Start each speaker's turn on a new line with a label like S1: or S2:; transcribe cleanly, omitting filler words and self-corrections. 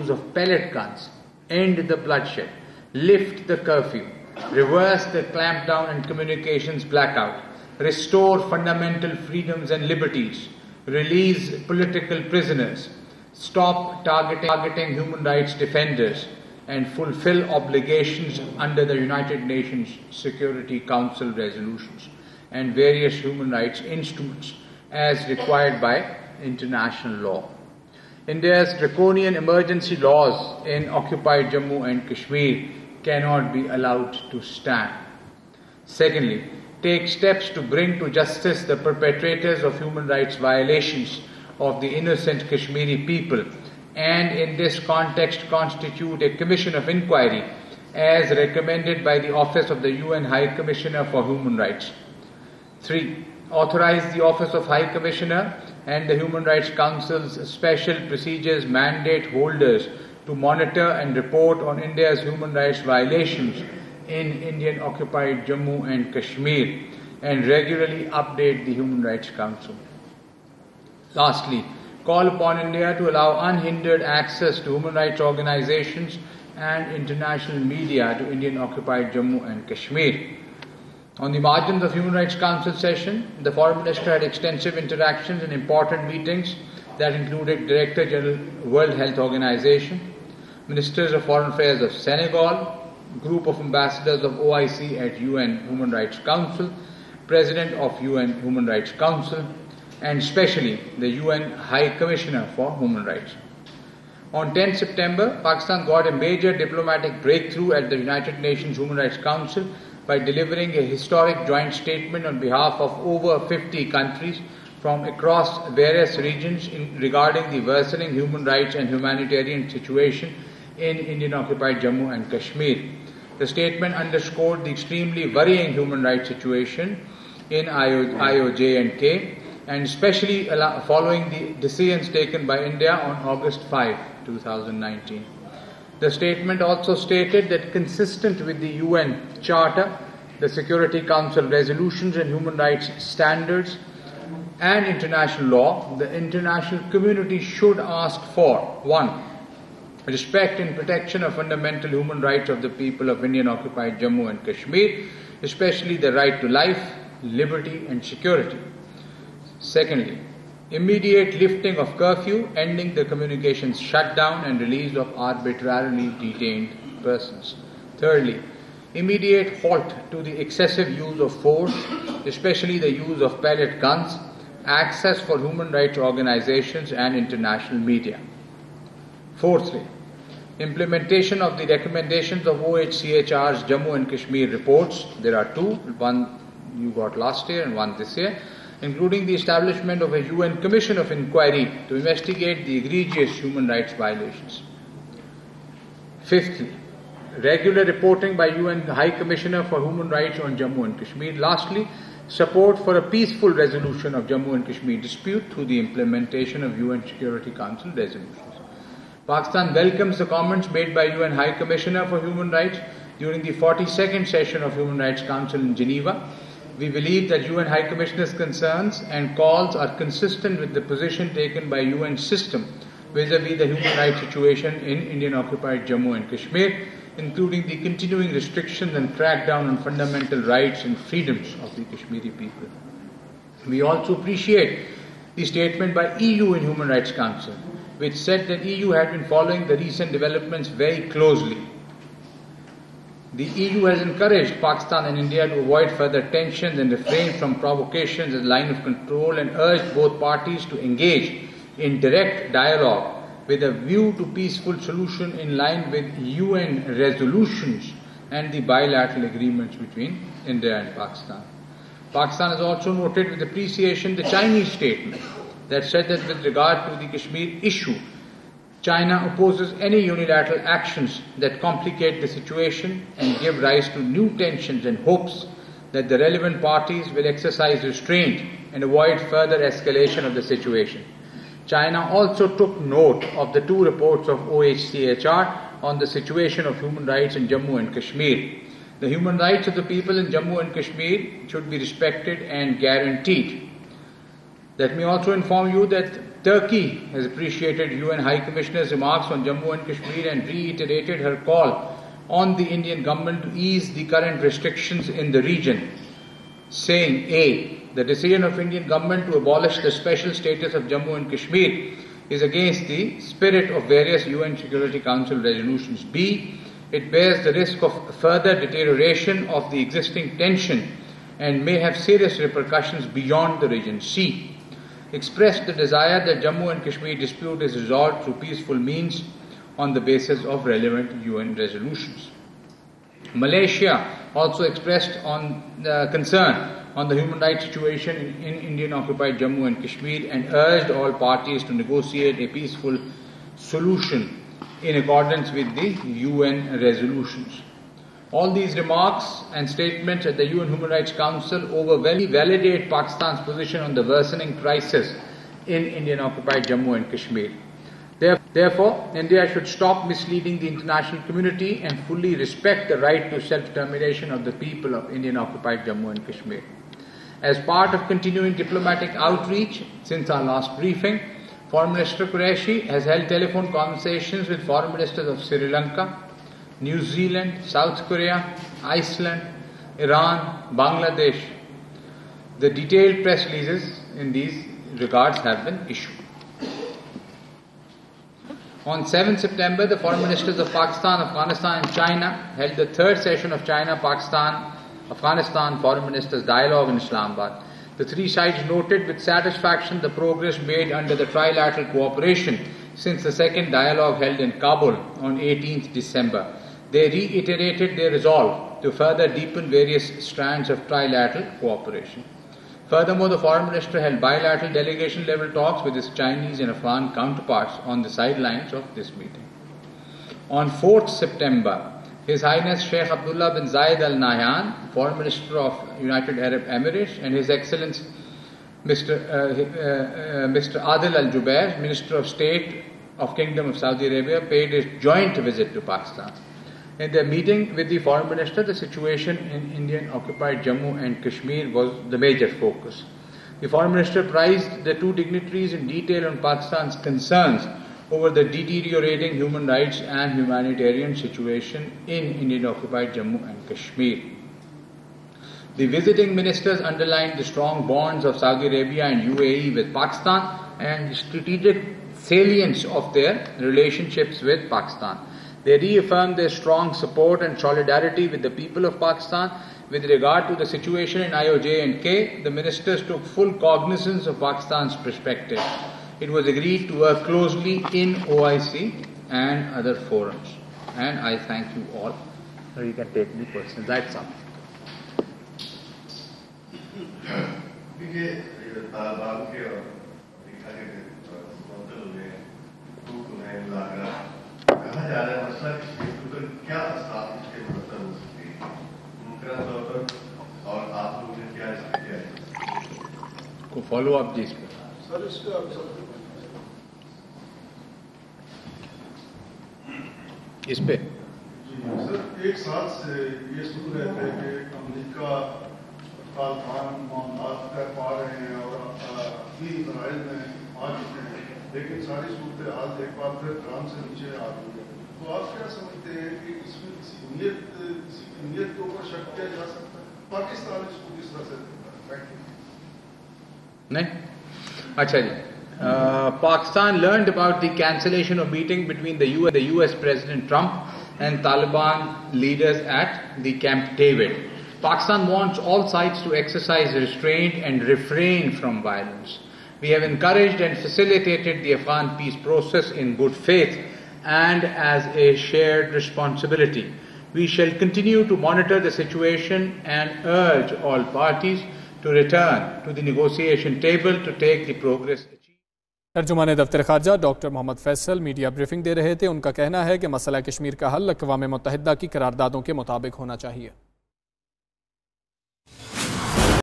S1: use of pellet guns, end the bloodshed, lift the curfew, reverse the clampdown and communications blackout, restore fundamental freedoms and liberties, release political prisoners, stop targeting human rights defenders, and fulfill obligations under the United Nations Security Council resolutions and various human rights instruments as required by international law. India's draconian emergency laws in occupied Jammu and Kashmir cannot be allowed to stand. Secondly, take steps to bring to justice the perpetrators of human rights violations of the innocent Kashmiri people, and in this context constitute a commission of inquiry as recommended by the Office of the UN High Commissioner for Human Rights. 3. Authorize the Office of High Commissioner and the Human Rights Council's Special Procedures Mandate holders to monitor and report on India's human rights violations in Indian occupied Jammu and Kashmir and regularly update the Human Rights Council. Lastly, call upon India to allow unhindered access to human rights organizations and international media to Indian occupied Jammu and Kashmir. On the margins of Human Rights Council session, the Foreign Minister had extensive interactions and important meetings that included Director General World Health Organization, Ministers of Foreign Affairs of Senegal, Group of Ambassadors of OIC at UN Human Rights Council, President of UN Human Rights Council, and especially the UN High Commissioner for Human Rights. On 10 September, Pakistan got a major diplomatic breakthrough at the United Nations Human Rights Council by delivering a historic joint statement on behalf of over 50 countries from across various regions regarding the worsening human rights and humanitarian situation in Indian occupied Jammu and Kashmir. The statement underscored the extremely worrying human rights situation in IOJ&K, and especially following the decisions taken by India on August 5, 2019. The statement also stated that consistent with the UN Charter, the Security Council resolutions and human rights standards and international law, the international community should ask for 1. Respect and protection of fundamental human rights of the people of Indian occupied Jammu and Kashmir, especially the right to life, liberty and security. Secondly, immediate lifting of curfew, ending the communications shutdown and release of arbitrarily detained persons. Thirdly, immediate halt to the excessive use of force, especially the use of pellet guns, access for human rights organizations and international media. Fourthly, implementation of the recommendations of OHCHR's Jammu and Kashmir reports. There are two, one you got last year and one this year, including the establishment of a UN Commission of Inquiry to investigate the egregious human rights violations. Fifthly, regular reporting by UN High Commissioner for Human Rights on Jammu and Kashmir. Lastly, support for a peaceful resolution of Jammu and Kashmir dispute through the implementation of UN Security Council resolutions. Pakistan welcomes the comments made by UN High Commissioner for Human Rights during the 42nd session of Human Rights Council in Geneva. We believe that UN High Commissioner's concerns and calls are consistent with the position taken by UN system vis-à-vis the human rights situation in Indian occupied Jammu and Kashmir, including the continuing restrictions and crackdown on fundamental rights and freedoms of the Kashmiri people. We also appreciate the statement by EU in Human Rights Council, which said that EU had been following the recent developments very closely. The EU has encouraged Pakistan and India to avoid further tensions and refrain from provocations as a line of control, and urged both parties to engage in direct dialogue with a view to peaceful solution in line with UN resolutions and the bilateral agreements between India and Pakistan. Pakistan has also noted with appreciation the Chinese statement that said that with regard to the Kashmir issue, China opposes any unilateral actions that complicate the situation and give rise to new tensions, and hopes that the relevant parties will exercise restraint and avoid further escalation of the situation. China also took note of the two reports of OHCHR on the situation of human rights in Jammu and Kashmir. The human rights of the people in Jammu and Kashmir should be respected and guaranteed. Let me also inform you that Turkey has appreciated UN High Commissioner's remarks on Jammu and Kashmir and reiterated her call on the Indian government to ease the current restrictions in the region, saying A. The decision of Indian government to abolish the special status of Jammu and Kashmir is against the spirit of various UN Security Council resolutions. B. It bears the risk of further deterioration of the existing tension and may have serious repercussions beyond the region. C. Expressed the desire that Jammu and Kashmir dispute is resolved through peaceful means on the basis of relevant UN resolutions. Malaysia also expressed concern on the human rights situation in Indian-occupied Jammu and Kashmir and urged all parties to negotiate a peaceful solution in accordance with the UN resolutions. All these remarks and statements at the UN Human Rights Council overwhelmingly validate Pakistan's position on the worsening crisis in Indian-occupied Jammu and Kashmir. Therefore, India should stop misleading the international community and fully respect the right to self-determination of the people of Indian-occupied Jammu and Kashmir. As part of continuing diplomatic outreach since our last briefing, Foreign Minister Qureshi has held telephone conversations with Foreign Ministers of Sri Lanka, New Zealand, South Korea, Iceland, Iran, Bangladesh. The detailed press releases in these regards have been issued. On 7 September, the Foreign Ministers of Pakistan, Afghanistan and China held the third session of China-Pakistan-Afghanistan Foreign Ministers Dialogue in Islamabad. The three sides noted with satisfaction the progress made under the trilateral cooperation since the second dialogue held in Kabul on 18th December. They reiterated their resolve to further deepen various strands of trilateral cooperation. Furthermore, the Foreign Minister held bilateral delegation level talks with his Chinese and Afghan counterparts on the sidelines of this meeting. On 4th September, His Highness Sheikh Abdullah bin Zayed Al Nahyan, Foreign Minister of United Arab Emirates, and His Excellency Mr. Adil Al Jubair, Minister of State of Kingdom of Saudi Arabia, paid a joint visit to Pakistan. In their meeting with the Foreign Minister, the situation in Indian-occupied Jammu and Kashmir was the major focus. The Foreign Minister prized the two dignitaries in detail on Pakistan's concerns over the deteriorating human rights and humanitarian situation in Indian-occupied Jammu and Kashmir. The visiting ministers underlined the strong bonds of Saudi Arabia and UAE with Pakistan and the strategic salience of their relationships with Pakistan. They reaffirmed their strong support and solidarity with the people of Pakistan. With regard to the situation in IOJ&K, the ministers took full cognizance of Pakistan's perspective. It was agreed to work closely in OIC and other forums. And I thank you all. Now you can take me personally. That's all. को follow up जी इस पे
S2: sir एक साथ से ये सुन रहे थे कि अमेरिका तालिबान मामलात कर पा रहे हैं और इसराइल में आ चुके हैं, लेकिन सारी सूरत हाल एक बार फिर ड्राम से नीचे आ रही है। तो आप क्या समझते हैं कि इसमें किसी नीयत के ऊपर शक किया जा सकता है? पाकिस्तान इसको किस तरह से देखता है?
S1: नहीं, अच्छा जी। Pakistan learned about the cancellation of meeting between the US President Trump and Taliban leaders at the Camp David. Pakistan wants all sides to exercise restraint and refrain from violence. We have encouraged and facilitated the Afghan peace process in good faith and as a shared responsibility. We shall continue to monitor the situation and urge all parties to return to the negotiation table to take the progress achieved.
S3: तर्जुमान दफ्तर खारजा doctor Mohammad Faisal media briefing दे रहे थे। उनका कहना है कि मसला कश्मीर का हल अक़वाम मुत्तहिदा की करारदादों के मुताबिक होना चाहिए।